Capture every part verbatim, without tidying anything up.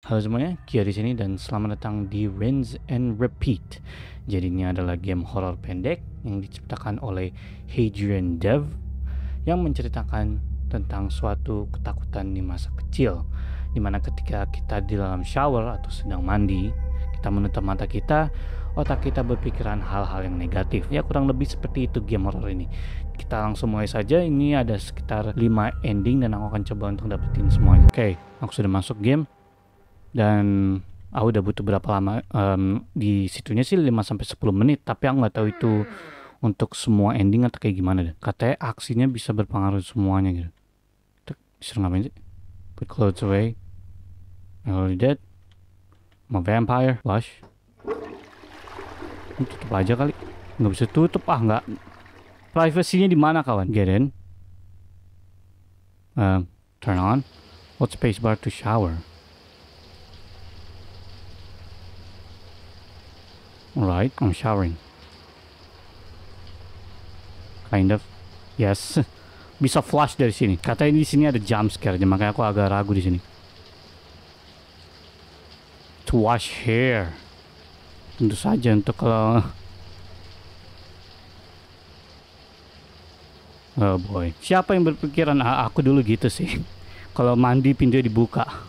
Halo semuanya, Kia di sini dan selamat datang di Rinse and Repeat. Jadi ini adalah game horor pendek yang diciptakan oleh Hadrian Dev yang menceritakan tentang suatu ketakutan di masa kecil, dimana ketika kita di dalam shower atau sedang mandi, kita menutup mata kita, otak kita berpikiran hal-hal yang negatif. Ya kurang lebih seperti itu game horor ini. Kita langsung mulai saja. Ini ada sekitar lima ending dan aku akan coba untuk dapetin semuanya. Oke, aku sudah masuk game. Dan aku udah butuh berapa lama, um, di situnya sih lima sampai sepuluh menit, tapi aku nggak tahu itu untuk semua ending atau kayak gimana deh. Katanya aksinya bisa berpengaruh semuanya gitu. Kita disuruh ngapain sih? Put clothes away. I'm already dead. I'm a vampire. Flush. Ini tutup aja kali. Nggak bisa tutup, ah nggak. Privacy-nya di mana kawan? Get in. Um, turn on. Hold spacebar to shower. Alright, I'm showering. Kind of. Yes. Bisa flush dari sini. Katanya di sini ada jump scare, makanya aku agak ragu di sini. To wash hair. Tentu saja untuk kalau oh boy. Siapa yang berpikiran ah, aku dulu gitu sih. Kalau mandi pintunya dibuka.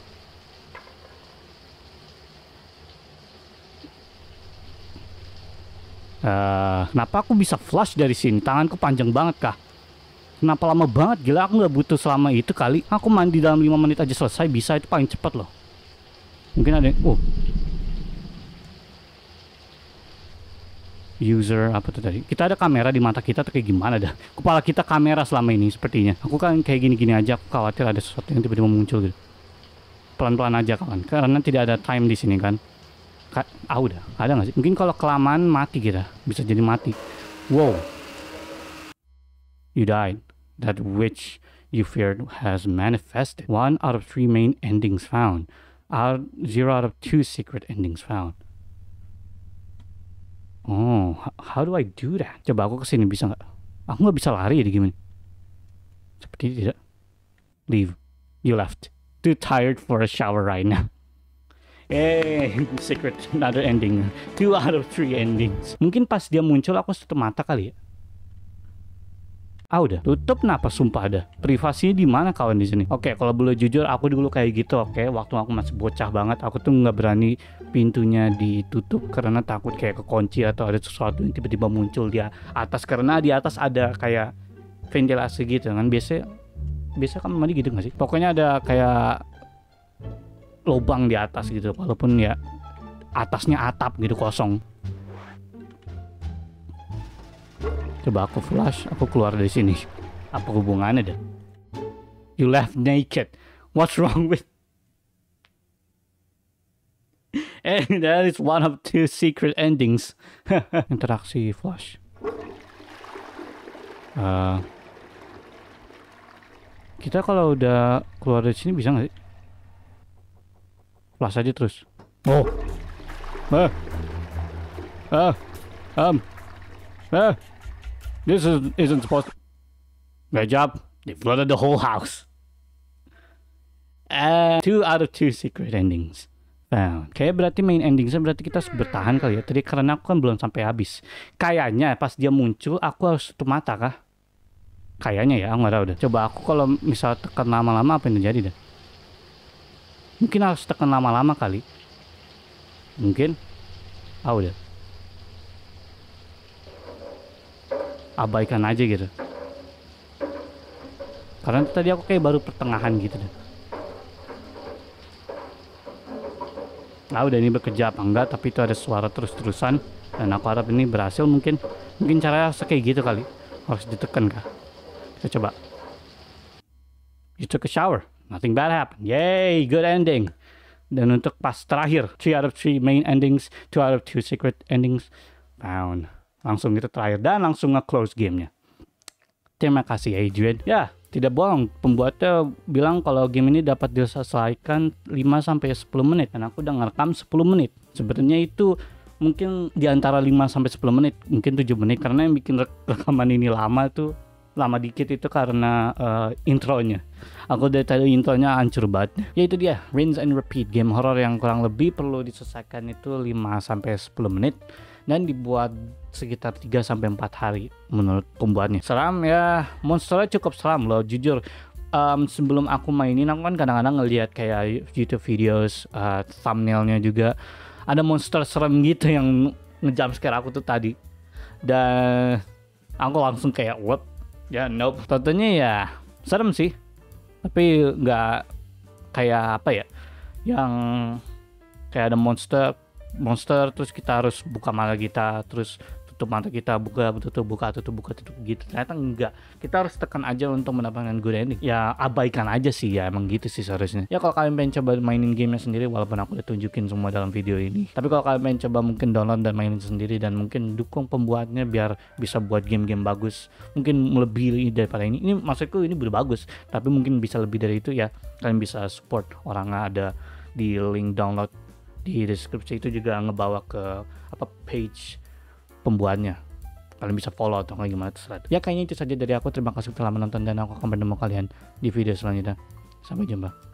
Uh, kenapa aku bisa flush dari sini? Tanganku panjang banget kah? Kenapa lama banget? Gila, aku nggak butuh selama itu kali. Aku mandi dalam lima menit aja selesai. Bisa, itu paling cepat loh. Mungkin ada yang... Oh. User apa tuh tadi? Kita ada kamera di mata kita tuh kayak gimana dah? Kepala kita kamera selama ini sepertinya. Aku kan kayak gini-gini aja. Aku khawatir ada sesuatu yang tiba-tiba muncul gitu. Pelan-pelan aja kawan. Karena tidak ada time di sini kan. Ka ah udah, ada nggak sih? Mungkin kalau kelamaan mati kita, bisa jadi mati. Wow, you died. That witch you feared has manifested. One out of three main endings found. Out zero out of two secret endings found. Oh, how do I do that? Coba aku kesini bisa nggak? Aku nggak bisa lari ya di game ini. Seperti tidak. Leave. You left. Too tired for a shower right now. Eh, secret, another ending. Two out of three endings. Mungkin pas dia muncul aku tutup mata kali ya. Ah udah, tutup kenapa sumpah ada. Privasinya di mana kawan di sini? Oke, kalau boleh jujur aku dulu kayak gitu. Oke, waktu aku masih bocah banget, aku tuh nggak berani pintunya ditutup karena takut kayak kekunci atau ada sesuatu yang tiba-tiba muncul di atas, karena di atas ada kayak ventilasi gitu kan. Biasanya biasa kan mandi gitu nggak sih? Pokoknya ada kayak lubang di atas gitu, walaupun ya atasnya atap gitu kosong. Coba aku flash, aku keluar dari sini. Apa hubungannya dah? You left naked. What's wrong with? And that is one of two secret endings. Interaksi flash. Uh, kita kalau udah keluar dari sini bisa nggak sih? Flash aja terus. Oh. Ah. Ah. Um. Ah. This is, isn't supposed to... Good job. They flooded the whole house. Uh, two out of two secret endings found. Kayak berarti main endingsnya berarti kita harus bertahan kali ya. Tadi karena aku kan belum sampai habis. Kayaknya pas dia muncul aku harus tutup mata kah? Kayaknya ya, aku nggak tahu deh. Coba aku kalau misal tekan lama-lama apa yang terjadi dah? Mungkin harus tekan lama-lama kali. Mungkin. Ah udah. Abaikan aja gitu. Karena tadi aku kayak baru pertengahan gitu deh. Ah udah, ini bekerja apa enggak, tapi itu ada suara terus-terusan. Dan aku harap ini berhasil mungkin. Mungkin caranya kayak gitu kali. Harus ditekan kah? Kita coba. You took a shower. Nothing bad happened. Yay, good ending. Dan untuk pas terakhir, three out of three main endings, two out of two secret endings found. Langsung itu terakhir dan langsung nge-close gamenya. Terima kasih Adrian. Ya, tidak bohong, pembuatnya bilang kalau game ini dapat diselesaikan lima sampai sepuluh menit dan aku udah ngerekam sepuluh menit. Sebenarnya itu mungkin di antara lima sampai sepuluh menit, mungkin tujuh menit, karena yang bikin rek rekaman ini lama tuh lama dikit itu karena uh, intronya. Aku dari tadi intronya hancur banget. Ya itu dia, Rinse and Repeat, game horror yang kurang lebih perlu diselesaikan itu lima sampai sepuluh menit dan dibuat sekitar tiga sampai empat hari menurut pembuatnya. Seram ya, monsternya cukup seram loh, jujur. Um, sebelum aku mainin, aku kan kadang-kadang ngelihat kayak YouTube videos, uh, thumbnailnya juga ada monster serem gitu yang ngejump scare aku tuh tadi. Dan aku langsung kayak what? Ya nope. Tentunya ya serem sih, tapi nggak kayak apa ya, yang kayak ada monster monster terus kita harus buka mata kita, terus tutup mata kita, buka tutup buka tutup buka tutup gitu. Ternyata enggak, kita harus tekan aja untuk mendapatkan good ending. Ya abaikan aja sih, ya emang gitu sih seharusnya. Ya kalau kalian pengen coba mainin gamenya sendiri, walaupun aku udah tunjukin semua dalam video ini, tapi kalau kalian pengen coba mungkin download dan mainin sendiri, dan mungkin dukung pembuatnya biar bisa buat game-game bagus, mungkin lebih daripada ini. Ini maksudku ini udah bagus, tapi mungkin bisa lebih dari itu ya. Kalian bisa support orangnya, ada di link download di deskripsi itu juga ngebawa ke apa page pembuatnya. Kalian bisa follow atau gimana terserah. Ya kayaknya itu saja dari aku. Terima kasih telah menonton dan aku akan bertemu kalian di video selanjutnya. Sampai jumpa.